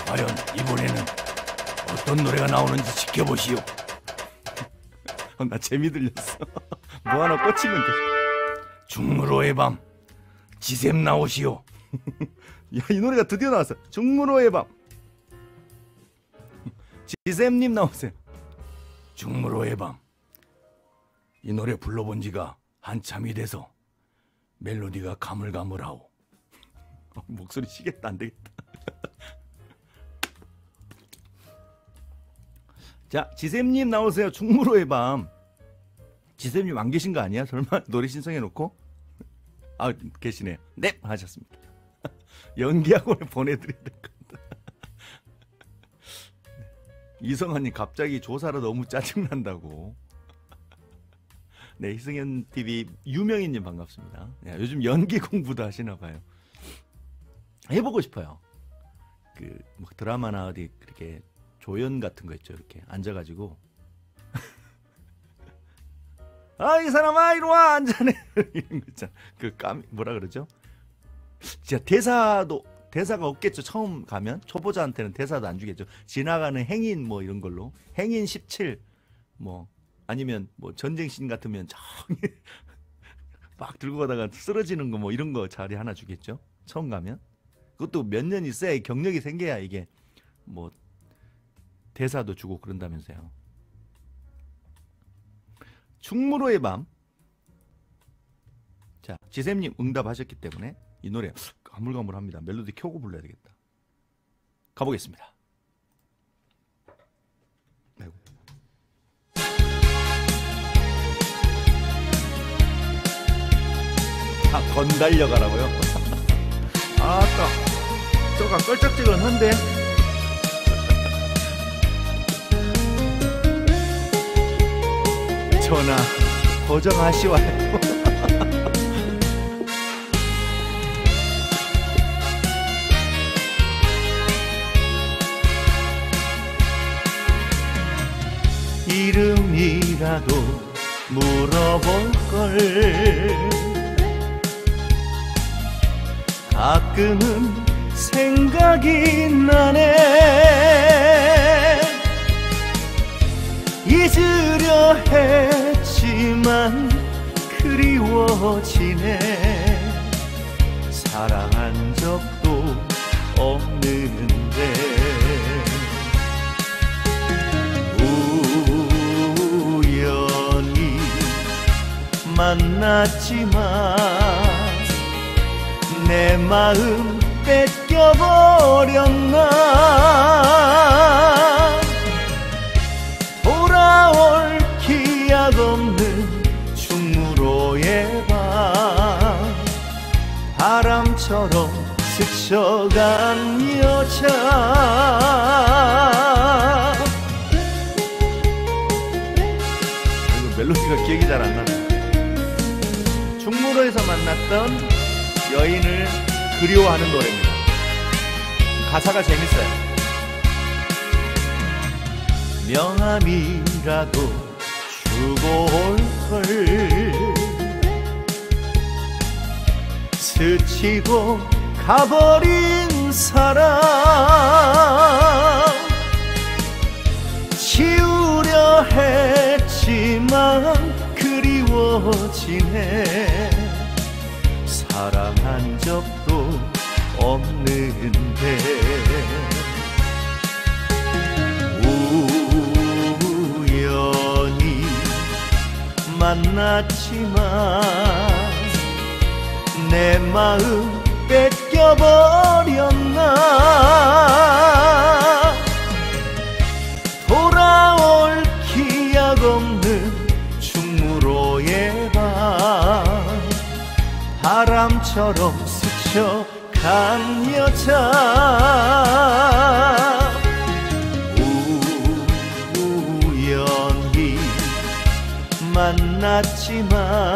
과연 이번에는 어떤 노래가 나오는지 지켜보시오. 나 재미 들렸어. 뭐 하나 꽂히면 계속. 중무로의 밤, 지샘 나오시오. 야, 이 노래가 드디어 나왔어. 중무로의 밤, 지샘님 나오세요. 중무로의 밤. 이 노래 불러본 지가 한참이 돼서 멜로디가 가물가물하오. 목소리 쉬겠다. 안 되겠다. 자, 지샘님 나오세요. 중무로의 밤. 지샘님 안 계신 거 아니야? 설마 노래 신청해놓고? 아, 계시네요. 네, 하셨습니다. 연기학원에 보내드려야 될 것 같다. 이성환님 갑자기 조사라 너무 짜증난다고. 네, 희승현 TV 유명인님 반갑습니다. 네, 요즘 연기 공부도 하시나 봐요. 해보고 싶어요. 뭐 드라마나 어디 그렇게 조연 같은 거 있죠. 이렇게 앉아가지고 아, 이 사람아 이리 와 앉아네 이런 거 있잖아. 뭐라 그러죠? 진짜 대사가 없겠죠. 처음 가면 초보자한테는 대사도 안 주겠죠. 지나가는 행인 뭐 이런 걸로 행인 17 뭐 아니면 뭐 전쟁신 같으면 저기 막 들고 가다가 쓰러지는 거 뭐 이런 거 자리 하나 주겠죠. 처음 가면 그것도 몇 년 있어야 경력이 생겨야 이게 뭐 대사도 주고 그런다면서요. 충무로의 밤. 자, 지샘님 응답하셨기 때문에 이 노래 가물가물합니다. 멜로디 켜고 불러야 되겠다. 가보겠습니다. 아이고. 아, 건달려가라고요? 아까 저가 껄쩍지근한데. 전하 고정하시와요. 이름이라도 물어볼걸. 가끔은 생각이 나네. 잊으려 했지만 그리워지네. 사랑한 적도 없는데 우연히 만났지만 내 마음 뺏겨버렸나. 돌아올 기약 없는 충무로의 밤. 바람처럼 스쳐간 여자. 이거 멜로디가 기억이 잘 안 나네. 충무로에서 만났던 여인을 그리워하는 노래입니다. 가사가 재밌어요. 명함이라도 주고 올걸. 스치고 가버린 사랑 지우려 했지만 그리워지네. 사랑한 적도 없는데 우연히 만났지만 내 마음 뺏겨버렸나. 돌아올 기약 없는 충무로의 밤. 바람처럼 스쳐간 여자. 우연히 만났지만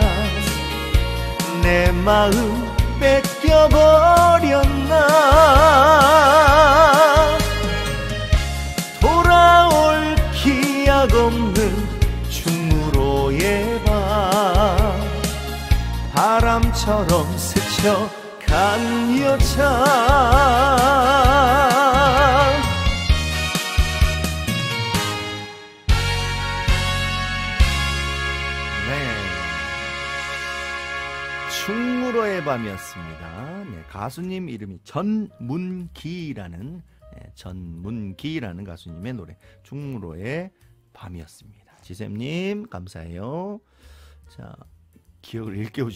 내 마음 뺏겨버렸나. 돌아올 기약 없는 충무로의 밤. 바람처럼 스쳐간 여자. 충무로의 밤이었습니다. 네, 가수님 이름이 전문기라는 전문기라는 가수님의 노래 충무로의 밤이었습니다. 지샘님 감사해요. 자, 기억을 일깨워